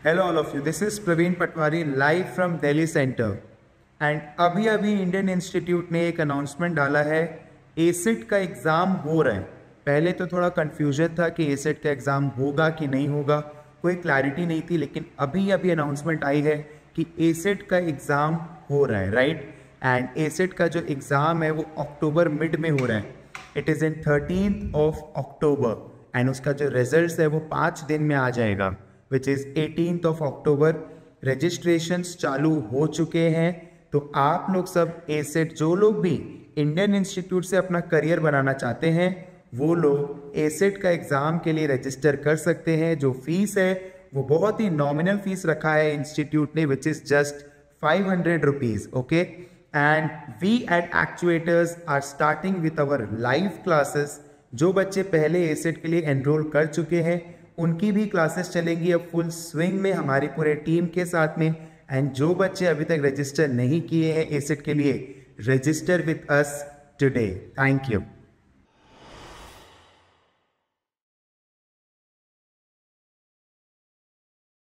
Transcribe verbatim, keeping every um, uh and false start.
Hello all of you, this is Praveen Patwari live from Delhi Center and अभी अभी Indian institute ने एक announcement डाला है, एसिड का एग्ज़ाम हो रहा है। पहले तो थोड़ा कन्फ्यूजन था कि एसिड का एग्ज़ाम होगा कि नहीं होगा, कोई क्लैरिटी नहीं थी, लेकिन अभी अभी अनाउंसमेंट आई है कि एसिड का एग्ज़ाम हो रहा है, राइट। एंड एसिड का जो एग्ज़ाम है वो अक्टूबर मिड में हो रहा है, it is in thirteenth of October and उसका जो रिजल्ट है वो पाँच दिन में आ जाएगा, which is eighteenth of October. Registrations चालू हो चुके हैं, तो आप लोग सब एसिड, जो लोग भी इंडियन इंस्टीट्यूट से अपना करियर बनाना चाहते हैं वो लोग एसिड का एग्ज़ाम के लिए रजिस्टर कर सकते हैं। जो फीस है वो बहुत ही नॉमिनल फीस रखा है इंस्टीट्यूट ने, which is just five hundred rupees, okay. And we at actuators are starting with our live classes. जो बच्चे पहले एसिड के लिए एनरोल कर चुके हैं उनकी भी क्लासेस चलेंगी अब फुल स्विंग में हमारी पूरे टीम के साथ में। एंड जो बच्चे अभी तक रजिस्टर नहीं किए हैं एसिड के लिए, register with us today. Thank you.